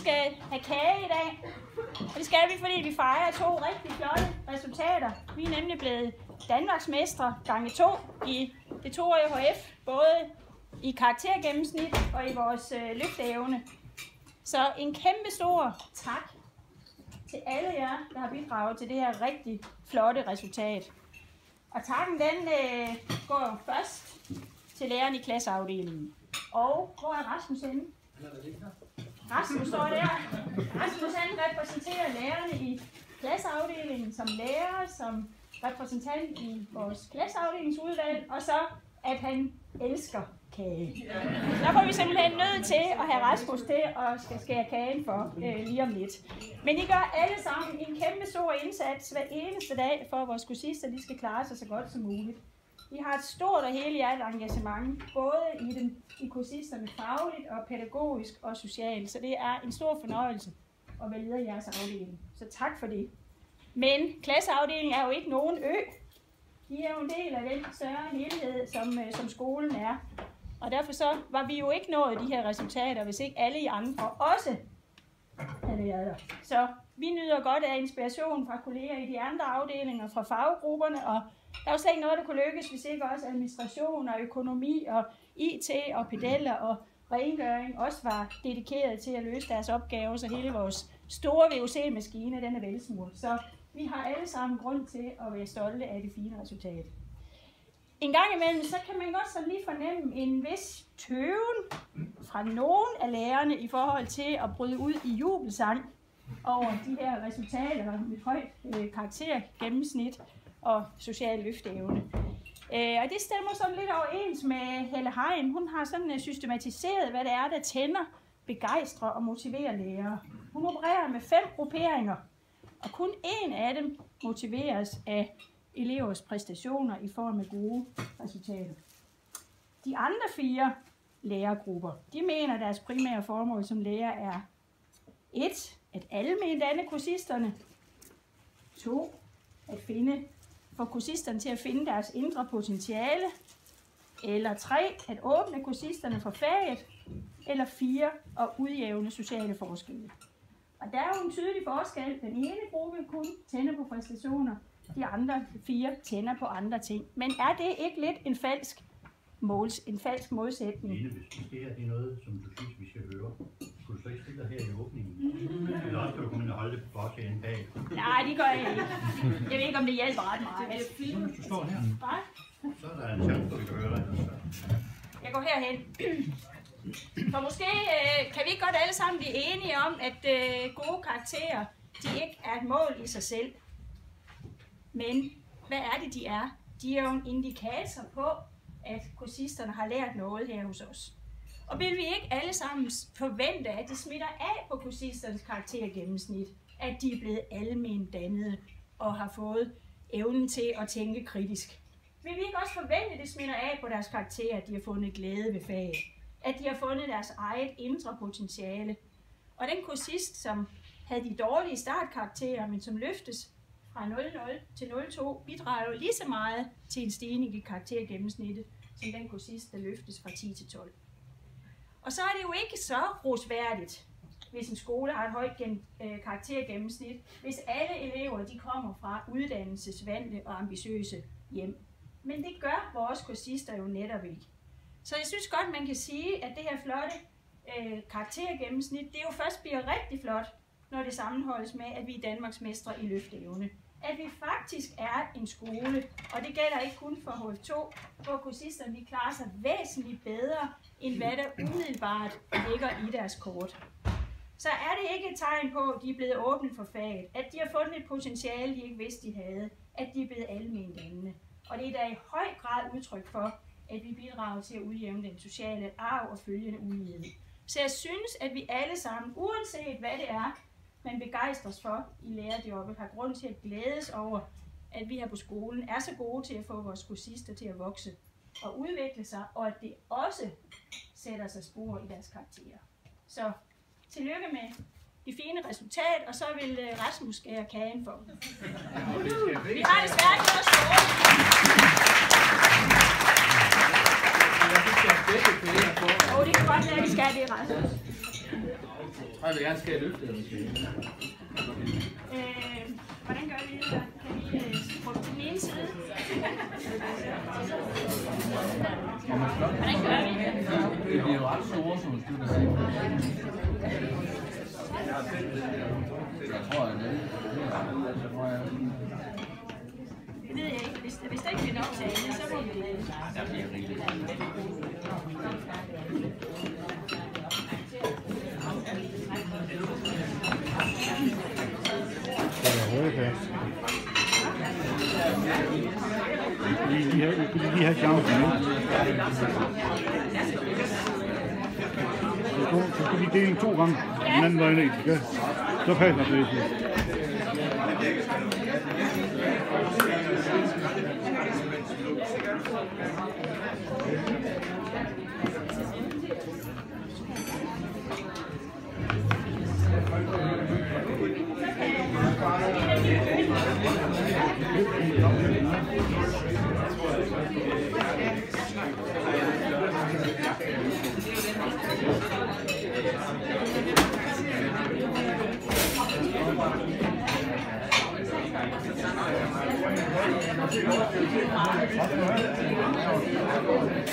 skal have kage i dag. Og det skal vi, fordi vi fejrer 2 rigtig flotte resultater. Vi er nemlig blevet Danmarksmestre gange 2 i det 2-årige HF, både i karaktergennemsnit og i vores løfteevne. Så en kæmpe stor tak til alle jer, der har bidraget til det her rigtig flotte resultat. Og takken den går først til læreren i klasseafdelingen. Og hvor er Rasmus henne? Rasmus står der. Rasmus han repræsenterer lærerne i klasseafdelingen som lærer, som repræsentant i vores klasseafdelingsudvalg, og så at han elsker kage. Der får vi simpelthen nødt til at have Rasmus til at skal skære kagen for lige om lidt. Men I gør alle sammen en kæmpe stor indsats hver eneste dag for, at vores kursister de skal klare sig så godt som muligt. Vi har et stort og helhjertet engagement, både i kursisterne fagligt og pædagogisk og socialt. Så det er en stor fornøjelse at være leder i jeres afdeling. Så tak for det. Men klasseafdelingen er jo ikke nogen ø. De er jo en del af den større helhed, som skolen er. Og derfor så var vi jo ikke nået de her resultater, hvis ikke alle I andre også havde været der. Så vi nyder godt af inspiration fra kolleger i de andre afdelinger, fra faggrupperne, og der er jo slet ikke noget, der kunne lykkes, hvis ikke også administration og økonomi og IT og pedeller og rengøring også var dedikeret til at løse deres opgaver, så hele vores store VUC-maskine, den er velsmurt. Så vi har alle sammen grund til at være stolte af det fine resultat. En gang imellem, så kan man godt sådan lige fornemme en vis tøven fra nogle af lærerne i forhold til at bryde ud i jubelsang over de her resultater med højt karaktergennemsnit og social løfteevne. Og det stemmer sådan lidt overens med Helle Hein. Hun har sådan systematiseret, hvad det er, der tænder, begejstrer og motiverer lærere. Hun opererer med 5 grupperinger, og kun en af dem motiveres af elevers præstationer i form af gode resultater. De andre 4 lærergrupper, de mener, at deres primære formål som lærer er 1. At almendanne kursisterne, 2. At få kursisterne til at finde deres indre potentiale, eller 3. At åbne kursisterne for faget, eller 4. At udjævne sociale forskelle. Og der er jo en tydelig forskel. Den ene gruppe kun tænder på præstationer, de andre 4 tænder på andre ting. Men er det ikke lidt en falsk modsætning? Line, hvis det her er noget, som du synes, vi skal høre, skulle du så ikke stille dig her i åbningen? Eller også kan du komme ind og holde det på bagsiden bag? Nej, det gør jeg ikke. Jeg ved ikke, om det hjælper ret meget. Hvis du står her, så er der en chance, at vi kan høre dig. Jeg går herhen. For måske kan vi godt alle sammen blive enige om, at gode karakterer, de ikke er et mål i sig selv. Men hvad er det, de er? De er jo en indikator på, at kursisterne har lært noget her hos os. Og vil vi ikke alle sammen forvente, at det smitter af på kursisternes karaktergennemsnit, at de er blevet alment dannede og har fået evnen til at tænke kritisk? Vil vi ikke også forvente, at det smitter af på deres karakterer, at de har fundet glæde ved faget? At de har fundet deres eget indre potentiale? Og den kursist, som havde de dårlige startkarakterer, men som løftes fra 0,0 til 0,2, bidrager jo lige så meget til en stigning i karaktergennemsnittet, som den kursist, der løftes fra 10 til 12. Og så er det jo ikke så rosværdigt, hvis en skole har et højt karaktergennemsnit, hvis alle elever de kommer fra uddannelsesvante og ambitiøse hjem. Men det gør vores kursister jo netop ikke. Så jeg synes godt, man kan sige, at det her flotte karaktergennemsnit, det jo først bliver rigtig flot, når det sammenholdes med, at vi er Danmarksmestre i løfteevne. At vi faktisk er en skole, og det gælder ikke kun for HF2, hvor kursisterne de klarer sig væsentligt bedre, end hvad der umiddelbart ligger i deres kort. Så er det ikke et tegn på, at de er blevet åbnet for faget, at de har fundet et potentiale, de ikke vidste, de havde, at de er blevet almendannende. Og det er da i høj grad udtryk for, at vi bidrager til at udjævne den sociale arv og følgende ulighed. Så jeg synes, at vi alle sammen, uanset hvad det er, man begejstres for i lærerjobbet, har grund til at glædes over, at vi her på skolen er så gode til at få vores kursister til at vokse og udvikle sig, og at det også sætter sig spor i deres karakterer. Så tillykke med det fine resultat, og så vil Rasmus skære kagen for dem. Vi har desværre ikke noget skål. Det kan godt være, at vi skal det, Rasmus. Jeg vil gerne skære løftet, hvordan gør vi det her? Kan vi skubbe til den ene side? Hvordan gør vi det? Det bliver jo ret store, som du kan se. Jeg tror, at det ved jeg ikke. Hvis der ikke bliver nok til alle, så må vi det. der bliver rigeligt. Det er høje fast. Vi kunne lige have chancen nu. Så skal vi dele 2 gange. Den anden vej ned. Så passer det.